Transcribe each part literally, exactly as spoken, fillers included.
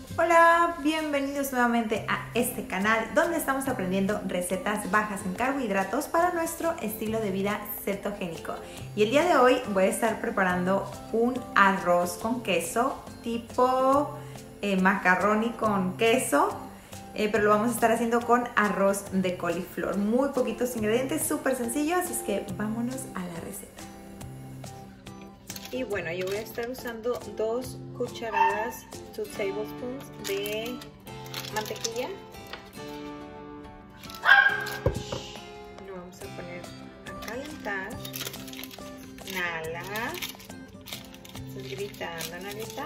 Hola, bienvenidos nuevamente a este canal donde estamos aprendiendo recetas bajas en carbohidratos para nuestro estilo de vida cetogénico. Y el día de hoy voy a estar preparando un arroz con queso tipo eh, macaroni con queso, eh, pero lo vamos a estar haciendo con arroz de coliflor. Muy poquitos ingredientes, súper sencillo, así es que vámonos a la receta. Y bueno, yo voy a estar usando dos cucharadas, two tablespoons de mantequilla. Lo vamos a poner a calentar. Nala. Estás gritando, Nalita.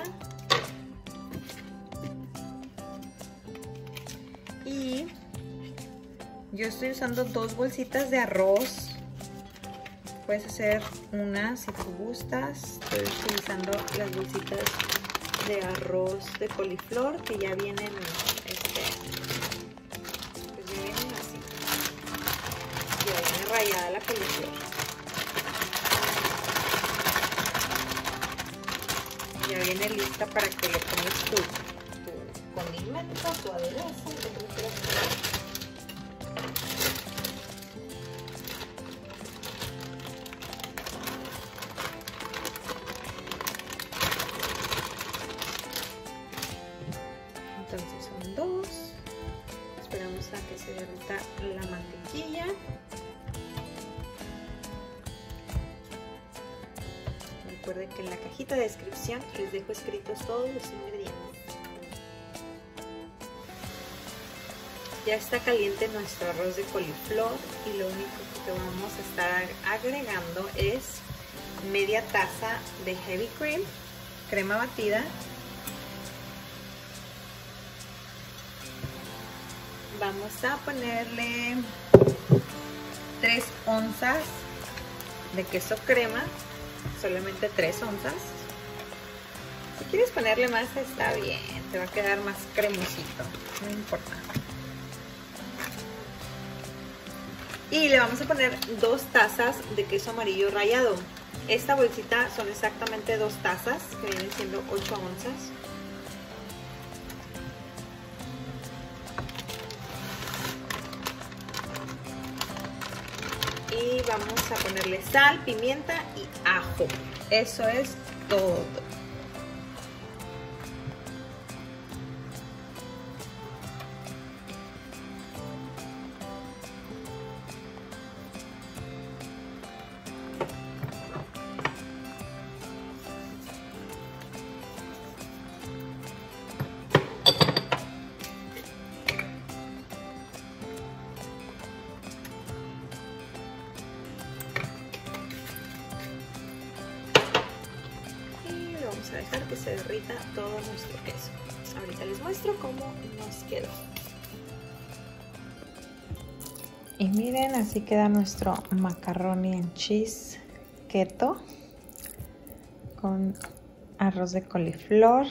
Y yo estoy usando dos bolsitas de arroz. Puedes hacer una si tú gustas. Estoy utilizando las bolsitas de arroz de coliflor que ya vienen, este, pues ya vienen así. Ya viene rallada la coliflor. Ya viene lista para que le pongas tu, tu condimento, tu aderezo, tu Entonces son dos. Esperamos a que se derrita la mantequilla. Recuerden que en la cajita de descripción les dejo escritos todos los ingredientes. Ya está caliente nuestro arroz de coliflor y lo único que vamos a estar agregando es media taza de heavy cream, crema batida. Vamos a ponerle tres onzas de queso crema, solamente tres onzas. Si quieres ponerle más está bien, te va a quedar más cremosito, no importa. Y le vamos a poner dos tazas de queso amarillo rallado. Esta bolsita son exactamente dos tazas, que vienen siendo ocho onzas. Y vamos a ponerle sal, pimienta y ajo. Eso es todo. Vamos a dejar que se derrita todo nuestro queso. Ahorita les muestro cómo nos quedó. Y miren, así queda nuestro macaroni and cheese keto con arroz de coliflor.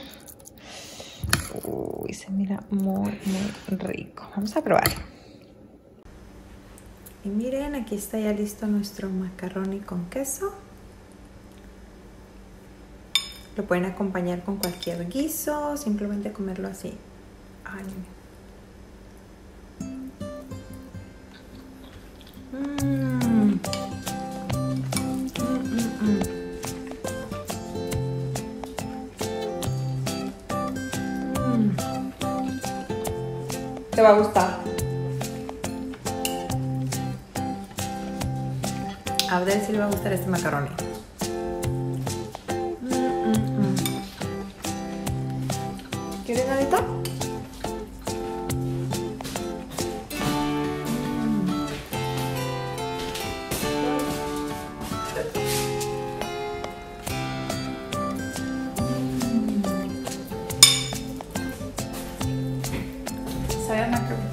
Uy, se mira muy, muy rico. Vamos a probar. Y miren, aquí está ya listo nuestro macaroni con queso. Lo pueden acompañar con cualquier guiso, simplemente comerlo así. Ay. Mm. Mm, mm, mm. Mm. Te va a gustar. A ver si le va a gustar este macaroni. ¿Quieres, Nadita? Mm. Sabe a macaroni.